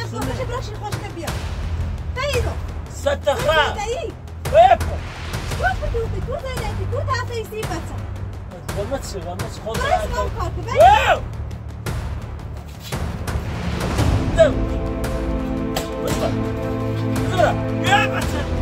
خوش براشی خوش بیا تاییدو ستخرا تایی ويكو تو زدی تو تافیسی بچه غمتش خود باش ما کار کو واو دم بسرعة بسرعة يا بچه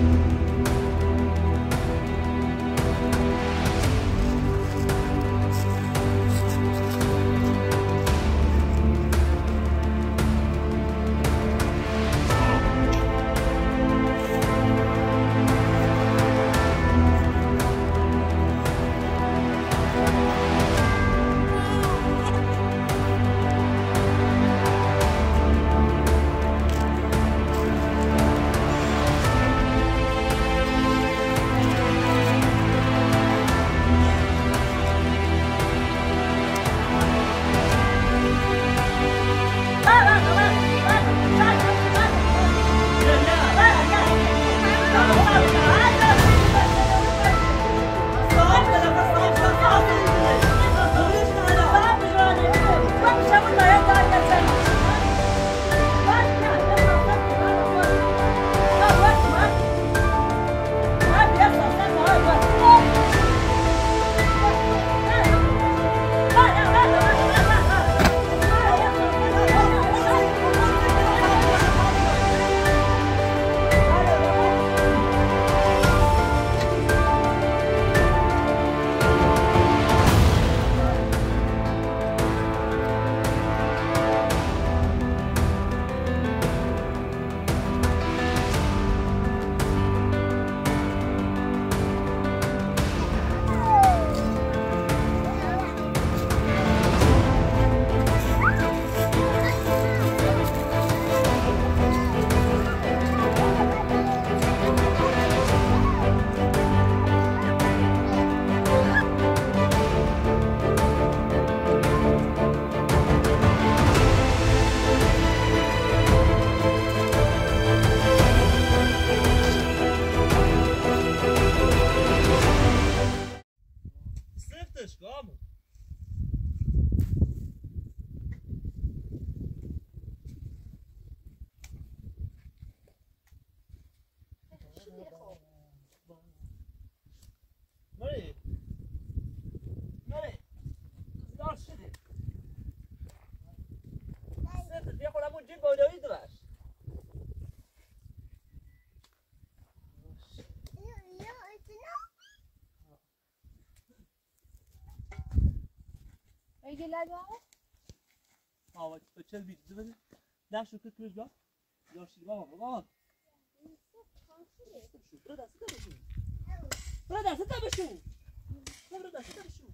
چل بیت زبده داشت رو کتوش با داشتی بابا برو دسته بشو برو دسته بشو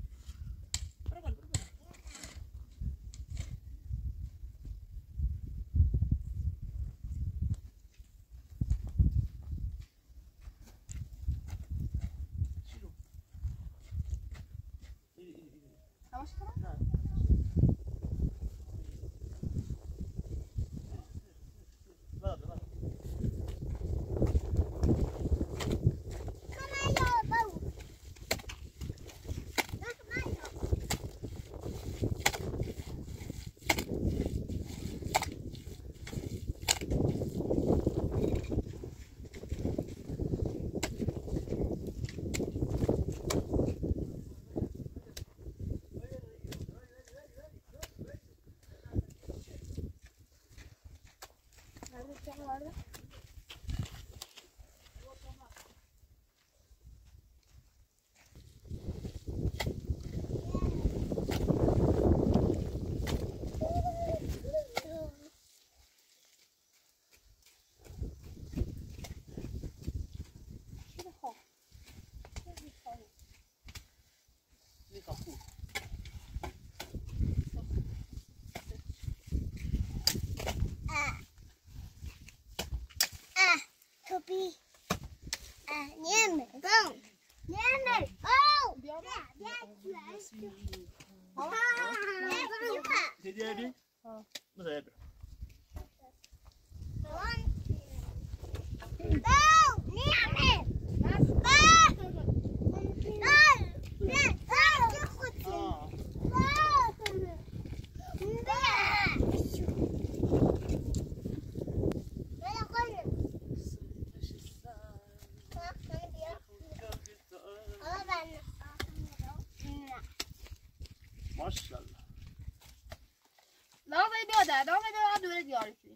بیاد دامه بیاد دوره دیاری شدی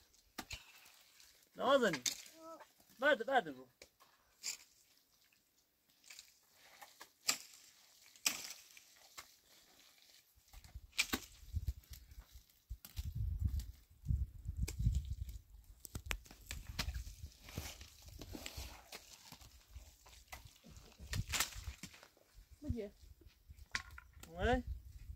نازنی بعد رو بگیر اومده؟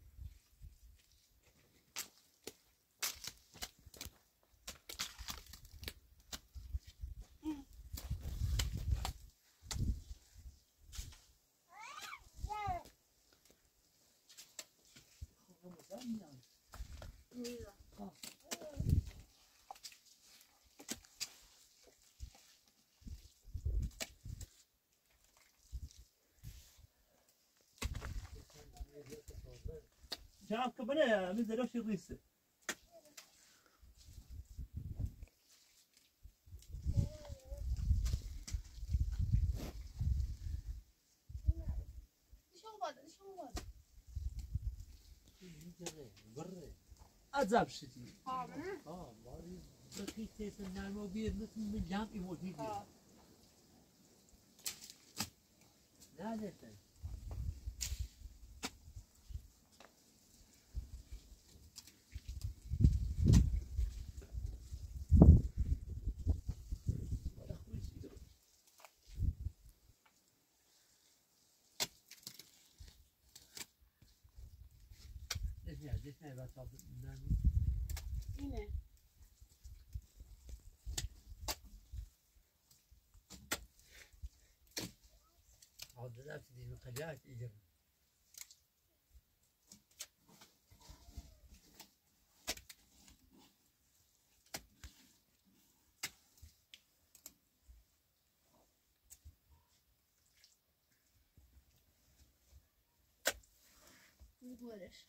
جناب كبني من زلوش الريسة أزاب شتي ماری بخیسته سن نرمو بیر مثل من جمعی موجودی نه دستن دسنه بس آب نرمی اینه عاد نفسي دي مقلات إجر میگورش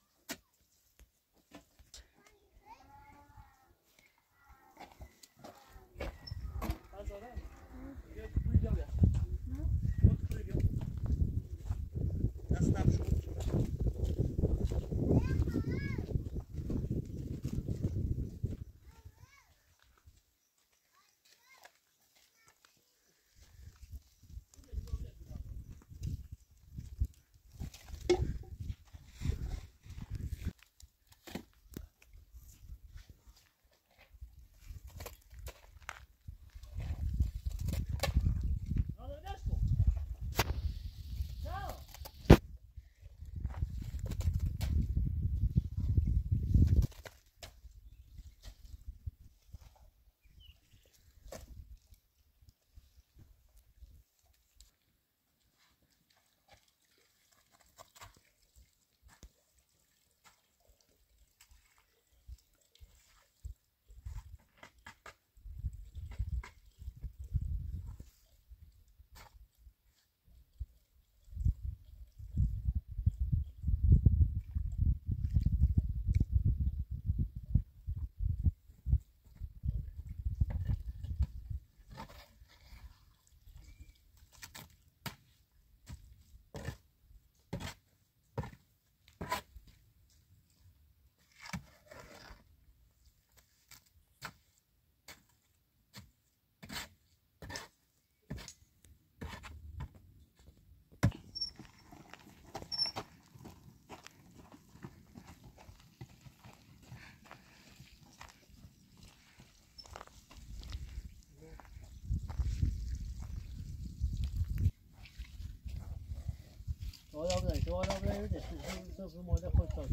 ولا بده بده سوف ماذا خود صار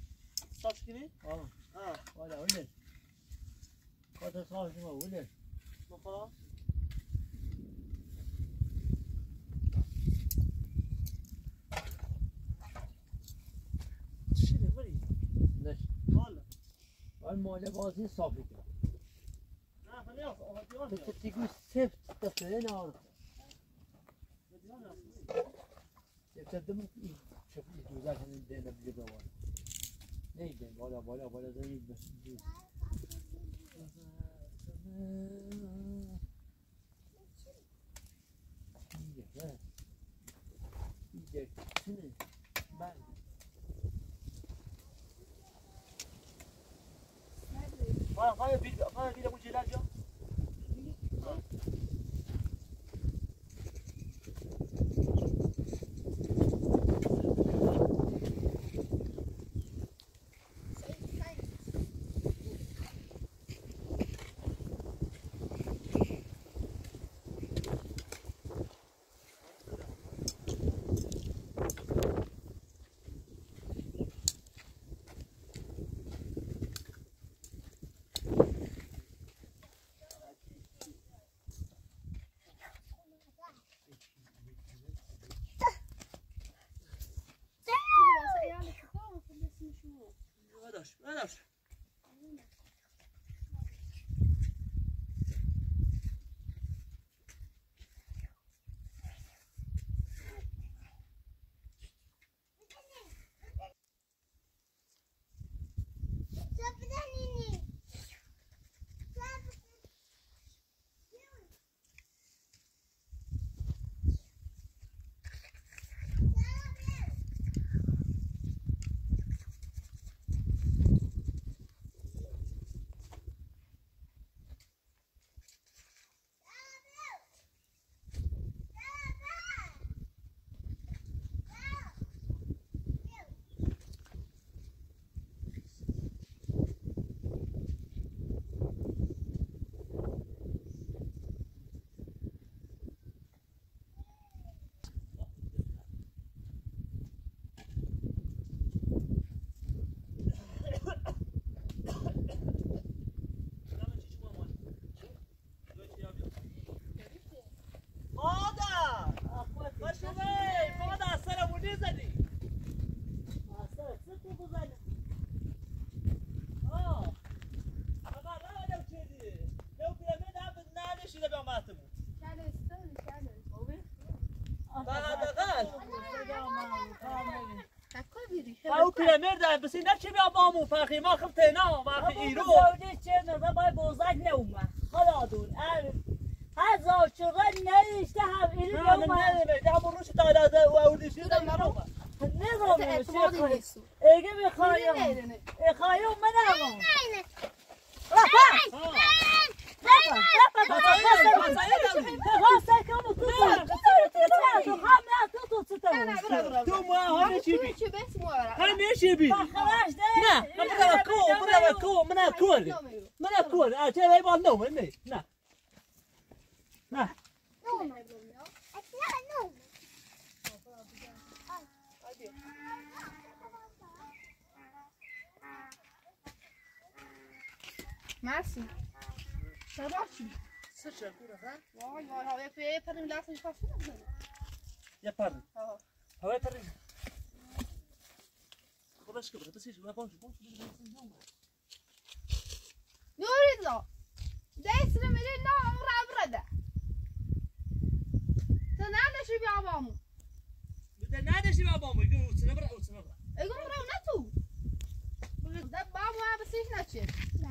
صار شكلي؟ ولا خاطر صار شو ولا ما خلاص شنو مري؟ ليش والله الموضوع بازي صافي لا خليها انت تقول سفت تفلين عارف تقدم شوف الجوزات اللي ندينا بالجوال نيجي ولا زي بس يجي سنة بعد بس این چی بیا بامون فقی ما خفتنا ما خی ایرو زوجی چه نظر باید بوزک نومه خدا دون هزار چرا نریشته هم ایرو نومه نه همون روش داده و اولشی نظام نیست اگه بخوایم خوایم من همون تو ما همه چی بی نه من کو من اکول چه هی بال نو نه نه نه مرسی شباشی وای وای هوای پریم لحظه شفافی نمی‌کنه یا پرد هوای پریم خودش که بس چیز ما باش نوريزا دايسنا ملينا عمر برده تنادش بابامو نادش بابامو يقول سنبرا يقول مرا نتو ده بابا ما بسيش نتشي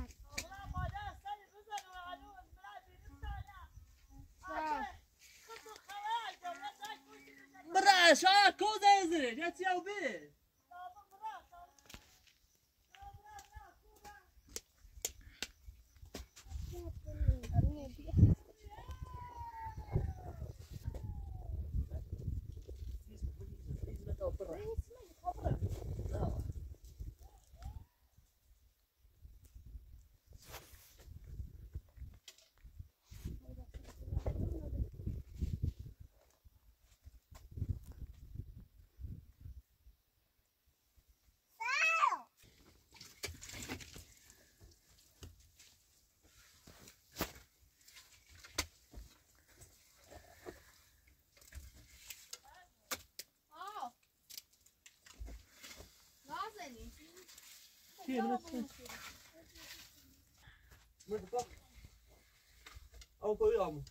برا شا كوزا يزري جات ياو بي أو طيام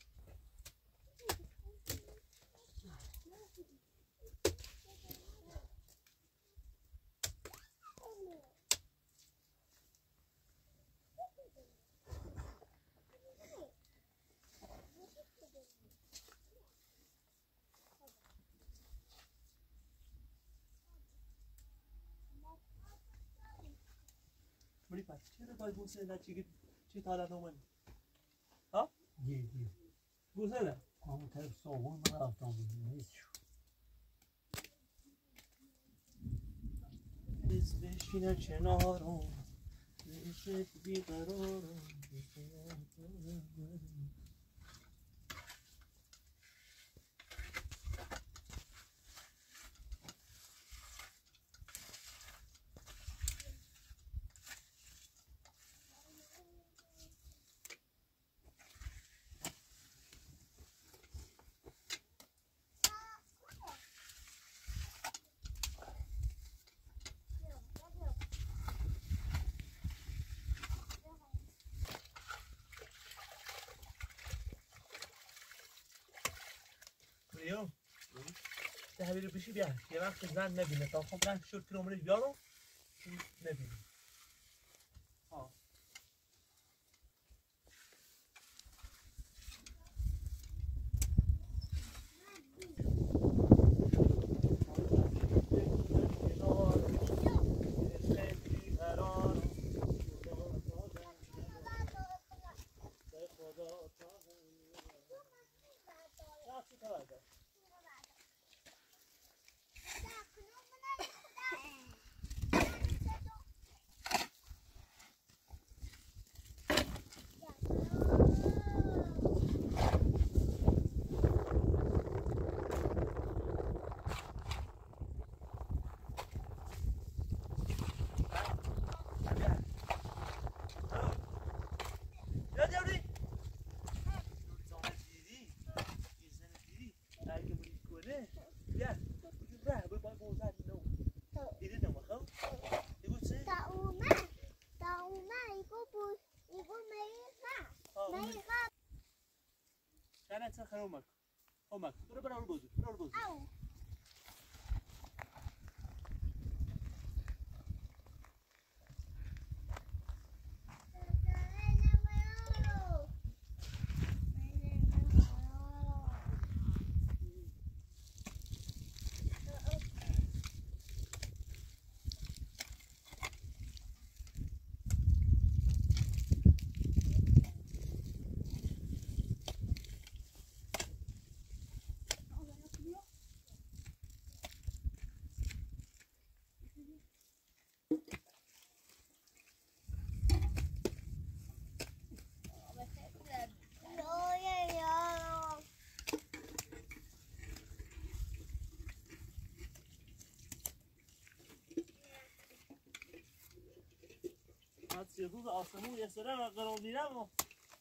بری پس چرا باید بوسه نه چی تا الان اومد ها جی بوسه نه اون طرف صابون رفتم نیست بشینه کنارم میشه بیقرارم یو ده حبیبی بشی بیا یه وقت زن نبینه تا خب رنگ شد که نمره بیارو نبینه چه خیر اومد برو بازی روز آسمون یه سره و قرار دیدم و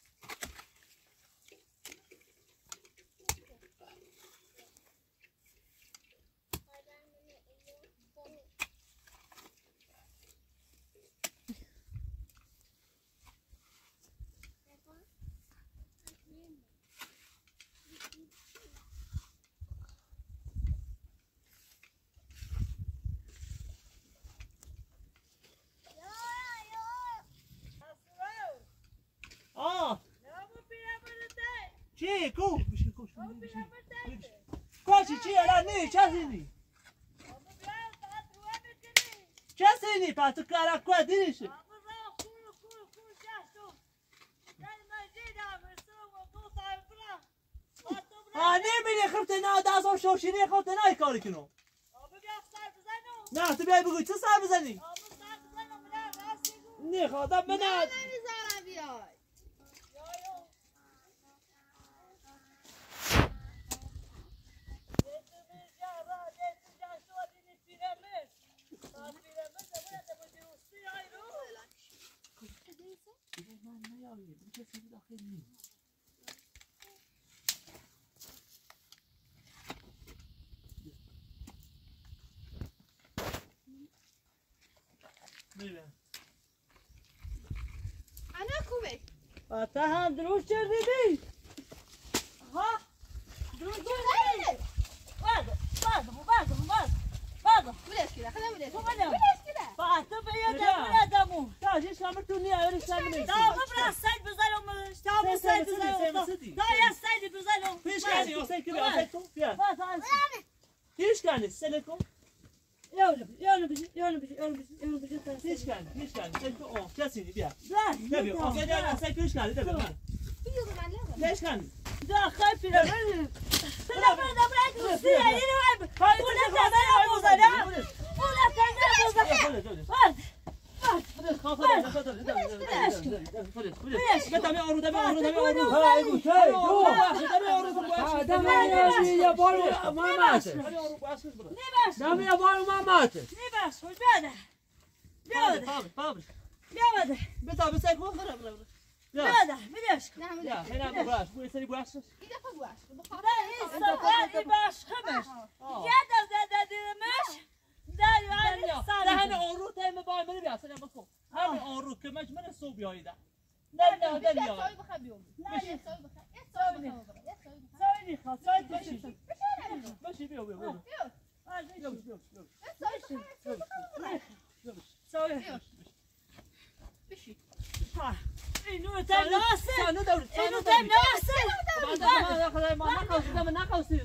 چی؟ کو؟ چی؟ الان نه چه سینی؟ چه سینی؟ پس تو کارا کو دیریشه؟ نمیری خفته نه دستم شوشینی خفته نه کاری کنم نه تو بیای بگوی چه سر بزنی؟ نه خدا بناد نمیذارم بیای انا کوبه تا هم دروش کردی ها دروش کردی بعد بلش كده خلينا بلش خب بلش. بلش كده بعد بيدمو تاجیش کامرتونی اولی سامنی تا قبل سید بزنم تا سید بزنم تا یا سید بزنم پیش کنی واسه کی واسه تو بیا بعد پیش کنی سلکو يلا بيجي پیش کنی سلکو آه کسی بیا لا بیا آقا دیگه سلک پیش کنی بیا بيجوا طبعا لازم پیش کنی ده خايف لا بلا سيري ولا تعمل موزه ولا تعمل موزه همه آرو تایم با من بیا سلام بکن همه آرو که من صبح بیایید نه سوي بخبيهم لا سوي ماشي بيو بشي اینو تم ناسه اینو دور اینو تم ناسه ما نخواستی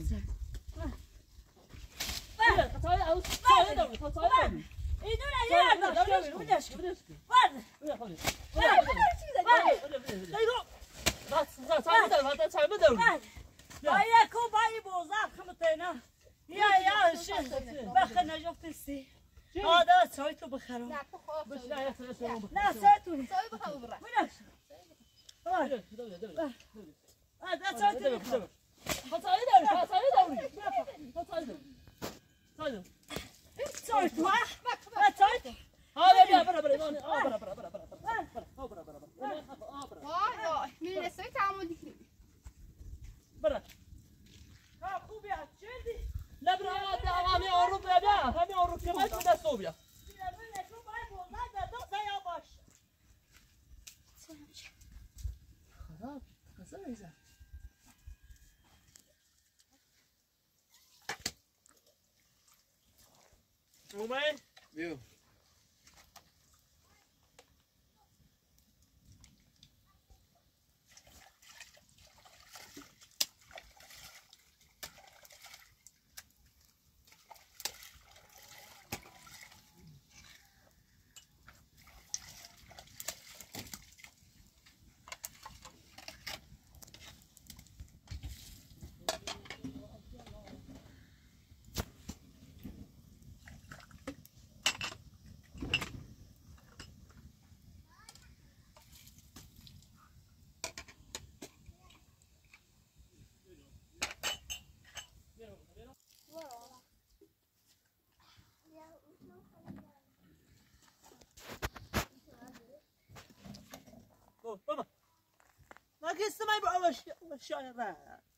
اینو باید کو باید بوزار خمتینا یا شش بخن نجفت سی هذا سويته بخرو لا تخاف لا سويته سوي بخبي برا ولاش هذا سويته سويته ما سويته واي من اللي سويت عمودي برا خوبي هتشدي لا برا همه آروم بیا همه آروم که من دست تو بیا خراب اومد؟ بیا. بابا ما قصة ما يبقى وش را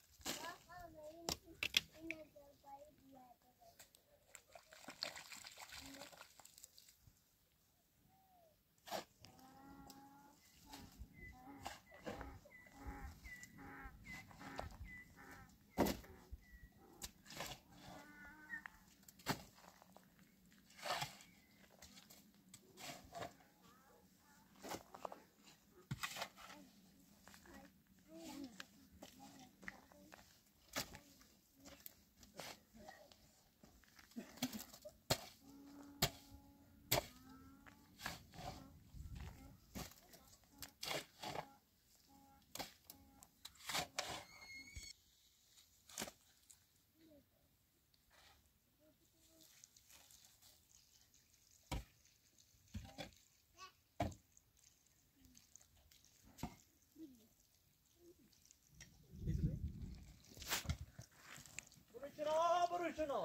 برو شنو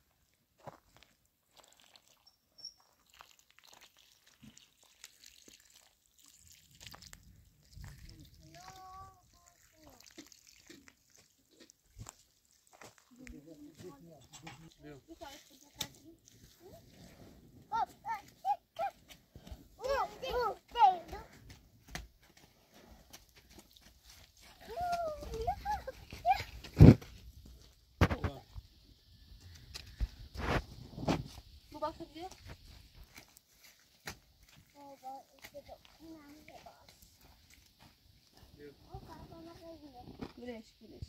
ليش ليش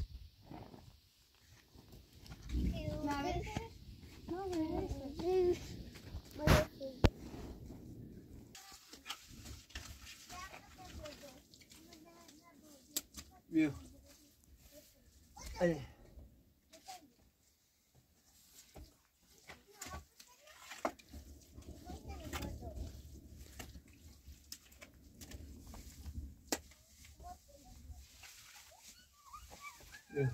نعمل بیا. ايه بیا.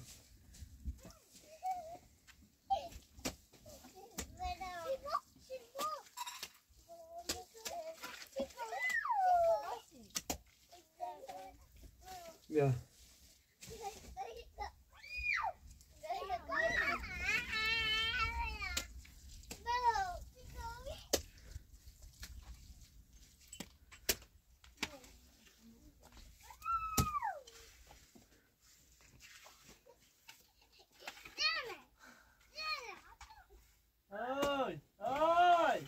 بیا. هاي هاي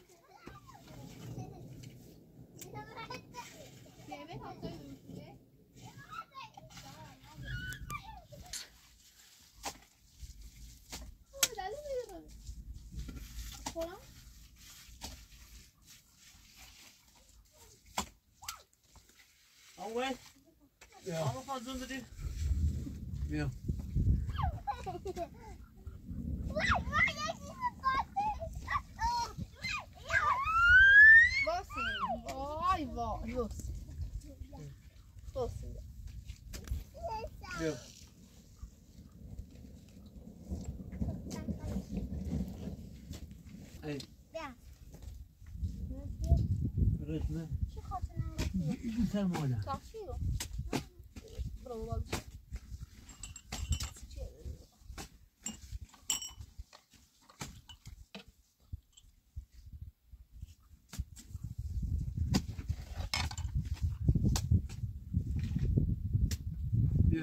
اون بیا. اما فازون دادی بیا. وای وای بیا. ای. رسمه چی خاطر این سر مادر تاکسیو برو بابا بیا.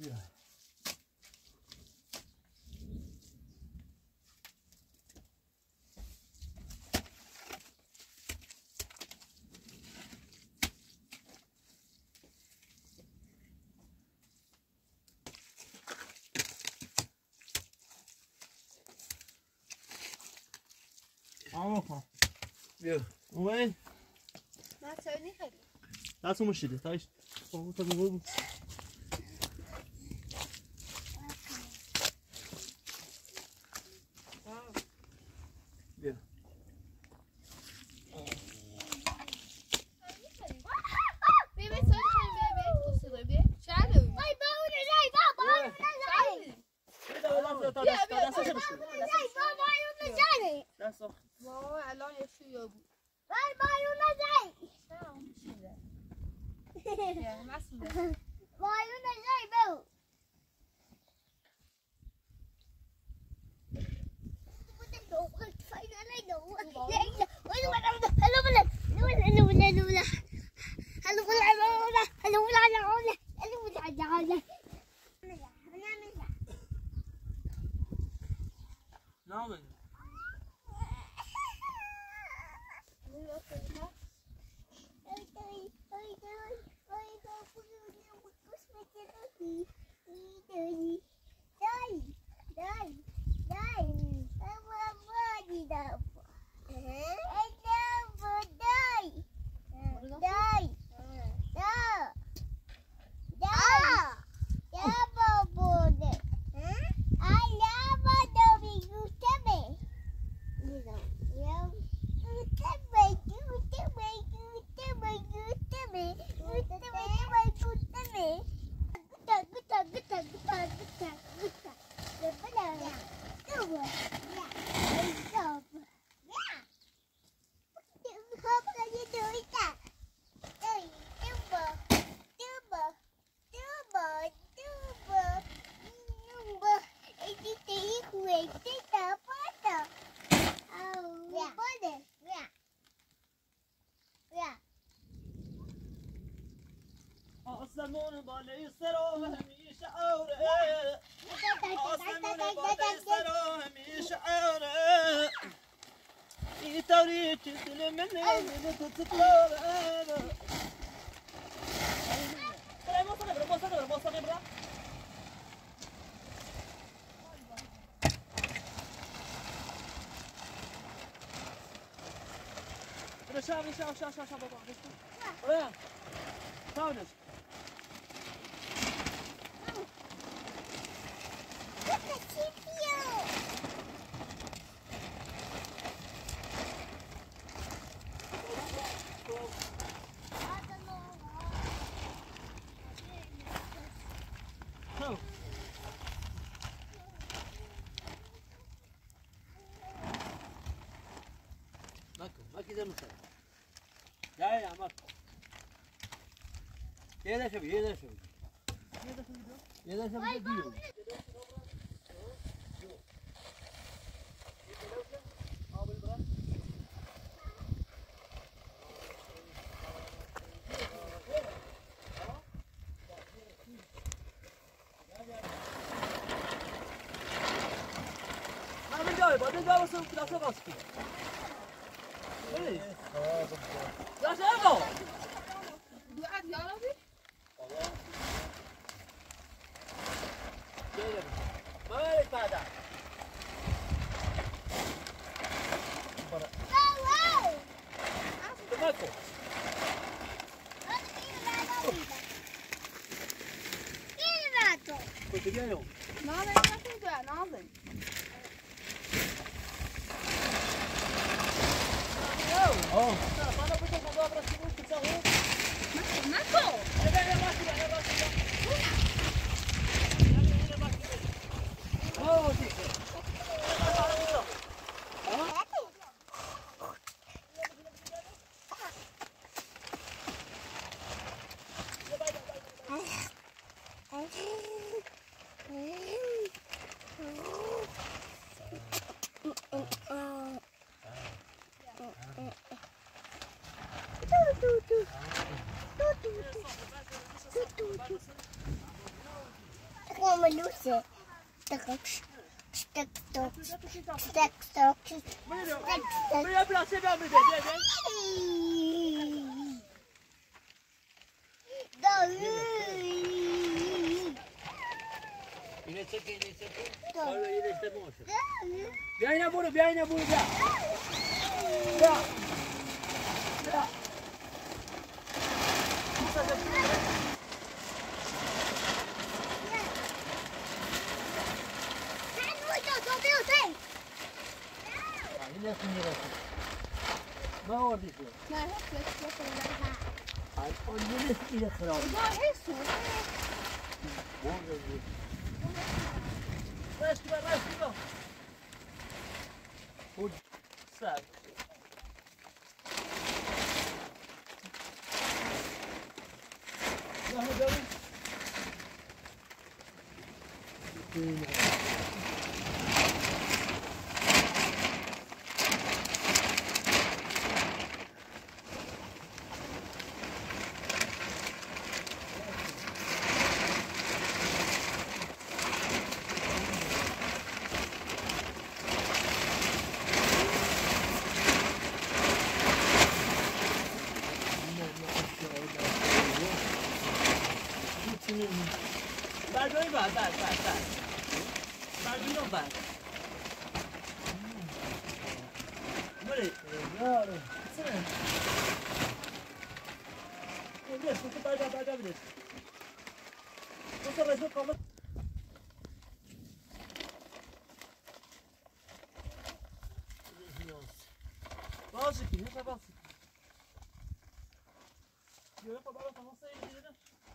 بیا وين؟ ما تسويني خير لا تسوي مشكلة تعيش بیا بيبي سوي خير بيبي توصل بيبي شعلو باي باونا جاي باونا جاي ما الان يشو يابو يا معصومة نعم آسمون بالای سرم همیشه آوره آسمون بالای سرم همیشه آوره ای تاریک دل منه تو تطلاره برا شاف بابا برا تاونش ما كذا مثلا لا يا عمر يلا شوي يلا شوي يلا شوي ديو بعدين جاوا سووا كذا صغصتي ايه يا شباب قاعد يا ربي ما عليك هذا تماكو كنت جايهم ناظر ما تنجع ناظر اه انا بدي الموضوع بس ممكن تسوي ماكو Mama Lucy. بیا بیا سبا میده اینه چه اینه چه آره اینه استماشه بیا اینا برو بیا بیا بیا اینه میره ما وردی شو ما هيك اون اینه اینه خراب راست بیا خود سر برداری بعد برداری رو بعد بله یارو سنه اینجا تو بعد بیدش تو رسول کامل باشه کی نه باشه یه خبر تماس اینا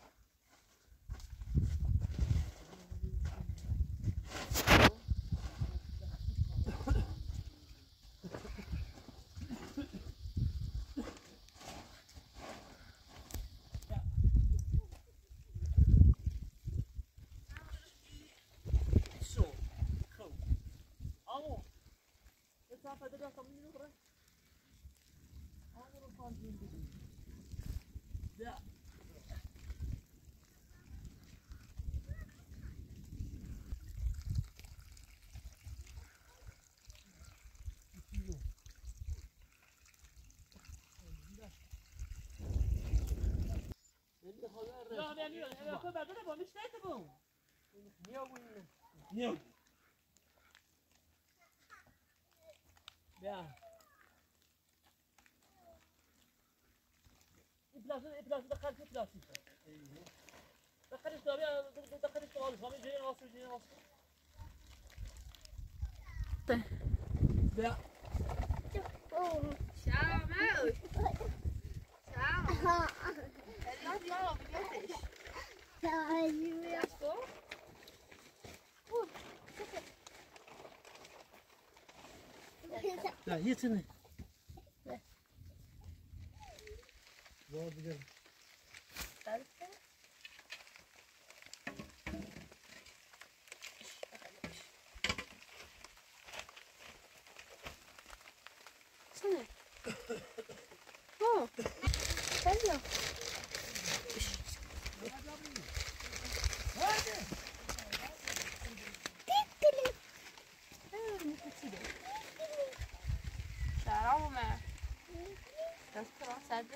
Nhiều. Bia. إبلاس دخل في إبلاس. دخل الشباب دخل الشغل خامي جاي واصل. بيا. Ciao, Mel. Ciao. Hello, Mel. Ciao. لا يتني. Sene. Oh. Hello. Ciao, Mel. Sabe?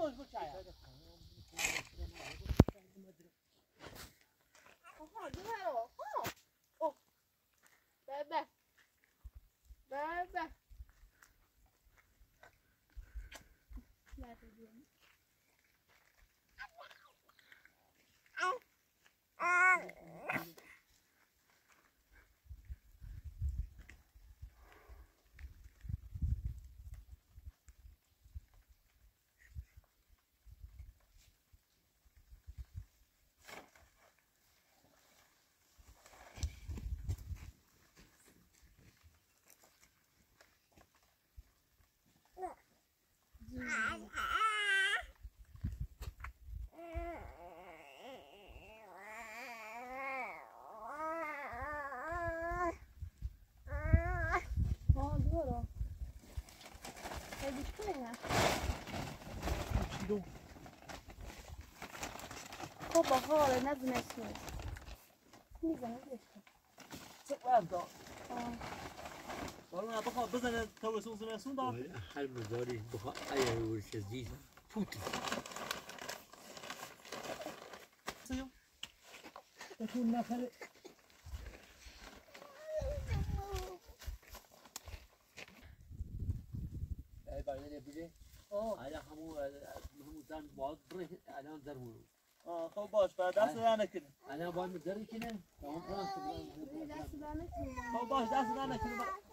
خوش بچایا آها دوباره اوه بابا بابا لا تدين خب حالا نزد نشون میزنه چقدر دار والله بخواه بزنه تو سون دار هر مزاری بخواه ایر ورش زیز پوتی سیو تكون نخل ای برای بیده آیا همون زن باز بره الان درمونو خب باش بعد دست نکنه الان باید دری کنه دست دانه خب باش دست نکنه